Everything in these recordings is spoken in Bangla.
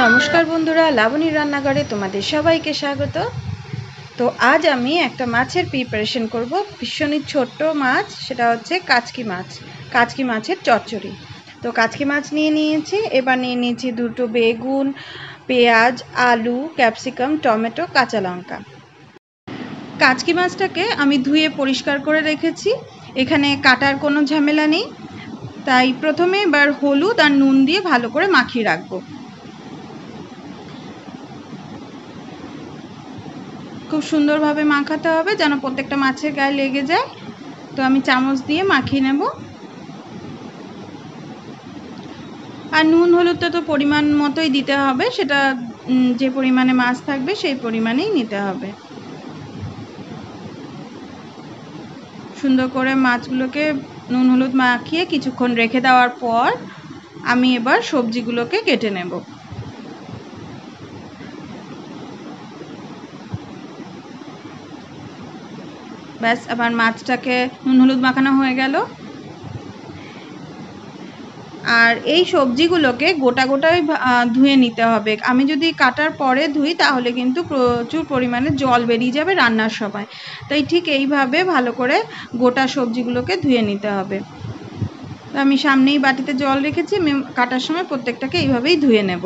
নমস্কার বন্ধুরা, লাবণীর রান্নাঘরে তোমাদের সবাইকে স্বাগত। তো আজ আমি একটা মাছের প্রিপারেশন করব। ভীষণই ছোট্ট মাছ, সেটা হচ্ছে কাচকি মাছ, কাচকি মাছের চচ্চড়ি। তো কাচকি মাছ নিয়ে নিয়েছি। এবার নিয়ে নিয়েছি দুটো বেগুন, পেঁয়াজ, আলু, ক্যাপসিকাম, টমেটো, কাঁচা লঙ্কা। কাচকি মাছটাকে আমি ধুয়ে পরিষ্কার করে রেখেছি। এখানে কাটার কোনো ঝামেলা নেই, তাই প্রথমে এবার হলুদ আর নুন দিয়ে ভালো করে মাখিয়ে রাখবো। খুব সুন্দরভাবে মাখাতে হবে যেন প্রত্যেকটা মাছের গায়ে লেগে যায়। তো আমি চামচ দিয়ে মাখিয়ে নেব। আর নুন হলুদটা তো পরিমাণ মতোই দিতে হবে, সেটা যে পরিমাণে মাছ থাকবে সেই পরিমাণেই নিতে হবে। সুন্দর করে মাছগুলোকে নুন হলুদ মাখিয়ে কিছুক্ষণ রেখে দেওয়ার পর আমি এবার সবজিগুলোকে কেটে নেব। ব্যাস, আবার মাছটাকে নুন হলুদ মাখানো হয়ে গেল। আর এই সবজিগুলোকে গোটা গোটাই ধুয়ে নিতে হবে। আমি যদি কাটার পরে ধুই তাহলে কিন্তু প্রচুর পরিমাণে জল বেরিয়ে যাবে রান্নার সময়, তাই ঠিক এইভাবে ভালো করে গোটা সবজিগুলোকে ধুয়ে নিতে হবে। আমি সামনেই বাটিতে জল রেখেছি, আমি কাটার সময় প্রত্যেকটাকে এইভাবেই ধুয়ে নেব।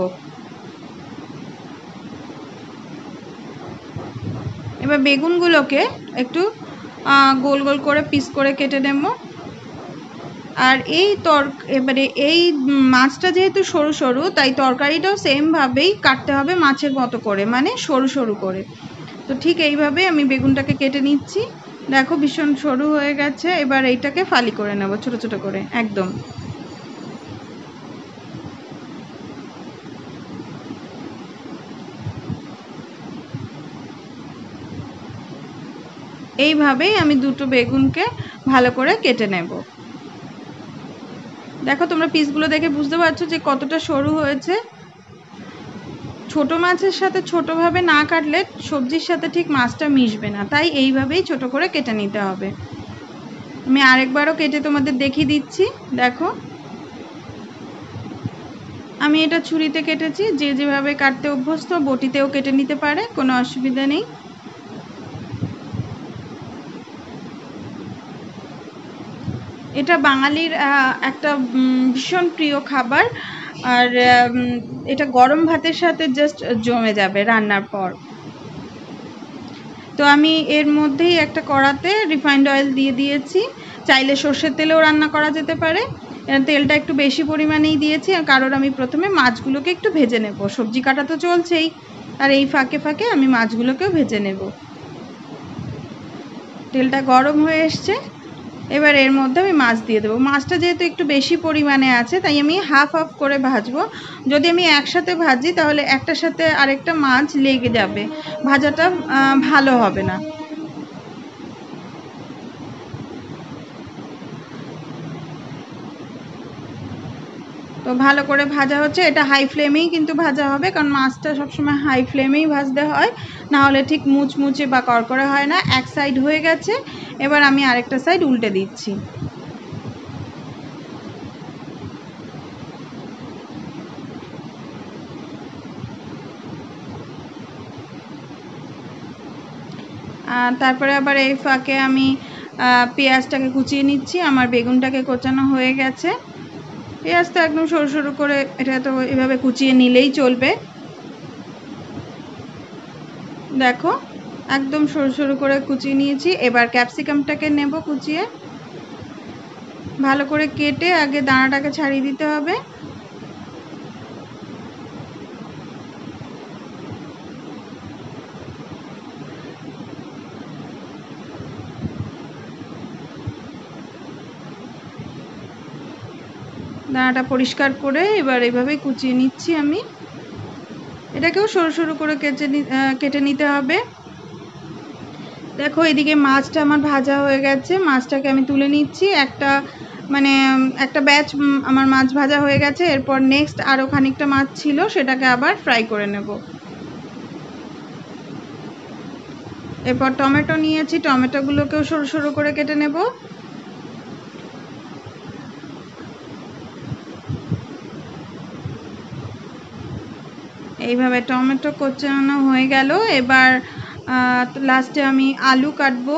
এবার বেগুনগুলোকে একটু গোল গোল করে পিস করে কেটে নেব। আর এবারে এই মাছটা যেহেতু সরু সরু, তাই তরকারিটাও সেমভাবেই কাটতে হবে মাছের মতো করে, মানে সরু সরু করে। তো ঠিক এইভাবে আমি বেগুনটাকে কেটে নিচ্ছি। দেখো ভীষণ সরু হয়ে গেছে। এবার এইটাকে ফালি করে নেব ছোট ছোট করে একদম। এইভাবেই আমি দুটো বেগুনকে ভালো করে কেটে নেব। দেখো তোমরা পিসগুলো দেখে বুঝতে পারছো যে কতটা সরু হয়েছে। ছোট মাছের সাথে ছোটোভাবে না কাটলে সবজির সাথে ঠিক মাছটা মিশবে না, তাই এইভাবেই ছোট করে কেটে নিতে হবে। আমি আরেকবারও কেটে তোমাদের দেখিয়ে দিচ্ছি। দেখো আমি এটা ছুরিতে কেটেছি, যে যেভাবে কাটতে অভ্যস্ত বটিতেও কেটে নিতে পারে, কোনো অসুবিধা নেই। এটা বাঙালির একটা ভীষণ প্রিয় খাবার। আর এটা গরম ভাতের সাথে জাস্ট জমে যাবে রান্নার পর। তো আমি এর মধ্যেই একটা কড়াতে রিফাইন্ড অয়েল দিয়ে দিয়েছি। চাইলে সর্ষের তেলেও রান্না করা যেতে পারে। তেলটা একটু বেশি পরিমাণেই দিয়েছি, কারণ আমি প্রথমে মাছগুলোকে একটু ভেজে নেব। সবজি কাটা তো চলছেই, আর এই ফাঁকে ফাঁকে আমি মাছগুলোকেও ভেজে নেব। তেলটা গরম হয়ে এসছে, এবার এর মধ্যে আমি মাছ দিয়ে দেবো। মাছটা যেহেতু একটু বেশি পরিমাণে আছে, তাই আমি হাফ হাফ করে ভাজবো। যদি আমি একসাথে ভাজি তাহলে একটার সাথে আরেকটা মাছ লেগে যাবে, ভাজাটা ভালো হবে না। তো ভালো করে ভাজা হচ্ছে, এটা হাই ফ্লেমেই কিন্তু ভাজা হবে, কারণ মাছটা সবসময় হাই ফ্লেমেই ভাজতে হয়, না হলে ঠিক মুচমুচে বা কড়কড়ে হয় না। এক সাইড হয়ে গেছে, এবার আমি আরেকটা সাইড উল্টে দিচ্ছি। তারপরে আবার এই ফাঁকে আমি পেঁয়াজটাকে কুচিয়ে নিচ্ছি। আমার বেগুনটাকে কোচানো হয়ে গেছে। পেঁয়াজটা একদম সরু সরু করে এটা তো এভাবে কুচিয়ে নিলেই চলবে। দেখো একদম সরু সরু করে কুচিয়ে নিয়েছি। এবার ক্যাপসিকামটাকে নেব কুচিয়ে, ভালো করে কেটে আগে দানাটাকে ছাড়িয়ে দিতে হবে। দানাটা পরিষ্কার করে এবার এইভাবে কুচিয়ে নিচ্ছি আমি। এটাকেও সরু সরু করে কেটে নিতে হবে। দেখো এদিকে মাছটা আমার ভাজা হয়ে গেছে, মাছটাকে আমি তুলে নিচ্ছি। একটা ব্যাচ আমার মাছ ভাজা হয়ে গেছে। এরপর নেক্সট আরও খানিকটা মাছ ছিল, সেটাকে আবার ফ্রাই করে নেব। এরপর টমেটো নিয়েছি, টমেটোগুলোকেও সরু সরু করে কেটে নেব। এইভাবে টমেটো কোচানো হয়ে গেল। এবার লাস্টে আমি আলু কাটবো।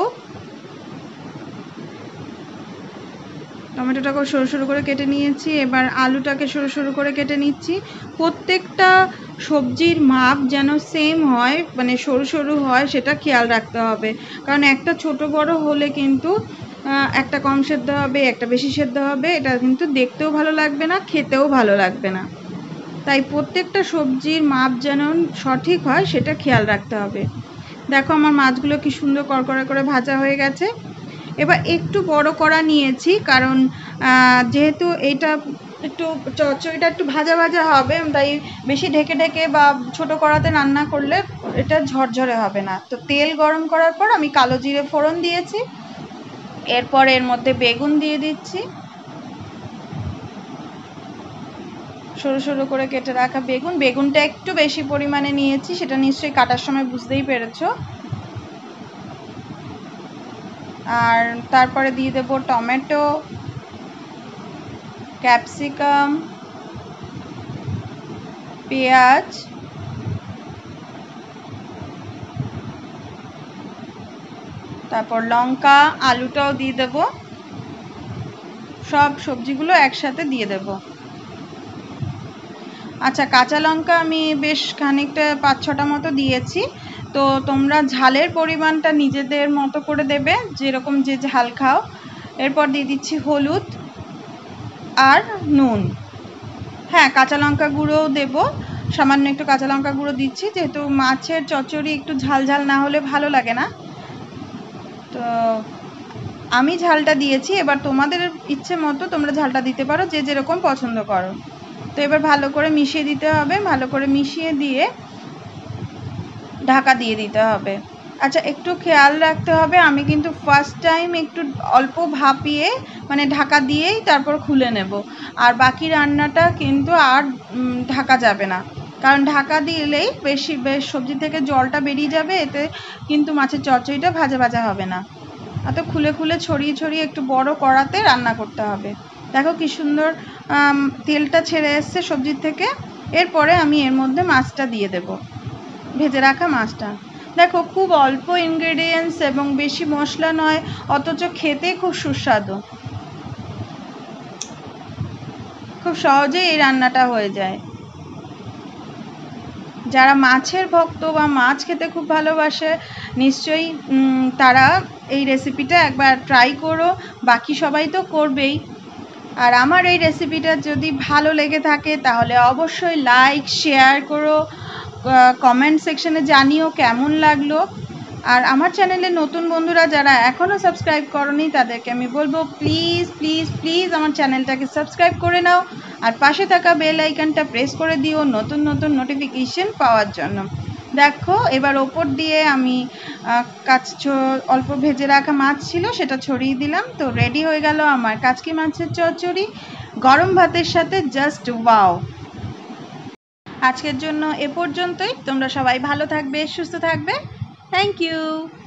টমেটোটাকে সরু সরু করে কেটে নিয়েছি, এবার আলুটাকে সরু সরু করে কেটে নিচ্ছি। প্রত্যেকটা সবজির মাপ যেন সেম হয়, মানে সরু সরু হয়, সেটা খেয়াল রাখতে হবে। কারণ একটা ছোট বড় হলে কিন্তু একটা কম সেদ্ধ হবে, একটা বেশি সেদ্ধ হবে, এটা কিন্তু দেখতেও ভালো লাগবে না, খেতেও ভালো লাগবে না। তাই প্রত্যেকটা সবজির মাপ যেন সঠিক হয় সেটা খেয়াল রাখতে হবে। দেখো আমার মাছগুলো কি সুন্দর কড়কড়া করে ভাজা হয়ে গেছে। এবার একটু বড় কড়া নিয়েছি, কারণ যেহেতু এটা একটু চচ্চড়িটা একটু ভাজা ভাজা হবে, তাই বেশি ঢেকে ঢেকে বা ছোট কড়াতে রান্না করলে এটা ঝরঝরে হবে না। তো তেল গরম করার পর আমি কালো জিরে ফোড়ন দিয়েছি। এরপর এর মধ্যে বেগুন দিয়ে দিচ্ছি, সরু সরু করে কেটে রাখা বেগুন। বেগুনটা একটু বেশি পরিমাণে নিয়েছি, সেটা নিশ্চয়ই কাটার সময় বুঝতেই পেরেছো। আর তারপরে দিয়ে দেবো টমেটো, ক্যাপসিকাম, পেঁয়াজ, তারপর লঙ্কা, আলুটাও দিয়ে দেব। সব সবজিগুলো একসাথে দিয়ে দেব। আচ্ছা, কাঁচা লঙ্কা আমি বেশ খানিকটা 5-6টা মতো দিয়েছি। তো তোমরা ঝালের পরিমাণটা নিজেদের মতো করে দেবে, যেরকম যে ঝাল খাও। এরপর দিয়ে দিচ্ছি হলুদ আর নুন। হ্যাঁ, কাঁচা লঙ্কা গুঁড়োও দেবো, সামান্য একটু কাঁচা লঙ্কা গুঁড়ো দিচ্ছি, যেহেতু মাছের চচ্চড়ি একটু ঝাল ঝাল না হলে ভালো লাগে না। তো আমি ঝালটা দিয়েছি, এবার তোমাদের ইচ্ছে মতো তোমরা ঝালটা দিতে পারো, যে যেরকম পছন্দ করো। তো এবার ভালো করে মিশিয়ে দিতে হবে, ভালো করে মিশিয়ে দিয়ে ঢাকা দিয়ে দিতে হবে। আচ্ছা, একটু খেয়াল রাখতে হবে, আমি কিন্তু ফার্স্ট টাইম একটু অল্প ভাপিয়ে মানে ঢাকা দিয়েই তারপর খুলে নেব। আর বাকি রান্নাটা কিন্তু আর ঢাকা যাবে না, কারণ ঢাকা দিলেই বেশ সবজি থেকে জলটা বেরিয়ে যাবে, এতে কিন্তু মাছের চচ্চড়িটা ভাজা ভাজা হবে না। অত খুলে খুলে ছড়িয়ে ছড়িয়ে একটু বড় কড়াতে রান্না করতে হবে। দেখো কি সুন্দর তেলটা ছেড়ে এসছে সবজির থেকে। এরপরে আমি এর মধ্যে মাছটা দিয়ে দেব, ভেজে রাখা মাছটা। দেখো খুব অল্প ইনগ্রেডিয়েন্টস এবং বেশি মশলা নয়, অথচ খেতে খুব সুস্বাদু। খুব সহজেই এই রান্নাটা হয়ে যায়। যারা মাছের ভক্ত বা মাছ খেতে খুব ভালোবাসে, নিশ্চয়ই তারা এই রেসিপিটা একবার ট্রাই করো। বাকি সবাই তো করবেই। আর আমার এই রেসিপিটা যদি ভালো লেগে থাকে তাহলে অবশ্যই লাইক শেয়ার করো, কমেন্ট সেকশনে জানিও কেমন লাগলো। আর আমার চ্যানেলে নতুন বন্ধুরা যারা এখনও সাবস্ক্রাইব করনি, তাদেরকে আমি বলবো প্লিজ প্লিজ প্লিজ আমার চ্যানেলটাকে সাবস্ক্রাইব করে নাও, আর পাশে থাকা বেল আইকনটা প্রেস করে দিও নতুন নতুন নোটিফিকেশন পাওয়ার জন্য। দেখো এবার ওপর দিয়ে আমি অল্প ভেজে রাখা মাছ ছিল সেটা ছড়িয়ে দিলাম। তো রেডি হয়ে গেল আমার কাচকি মাছের চচ্চড়ি, গরম ভাতের সাথে জাস্ট ওয়াও। আজকের জন্য এ পর্যন্তই। তোমরা সবাই ভালো থাকবে, সুস্থ থাকবে। Thank you.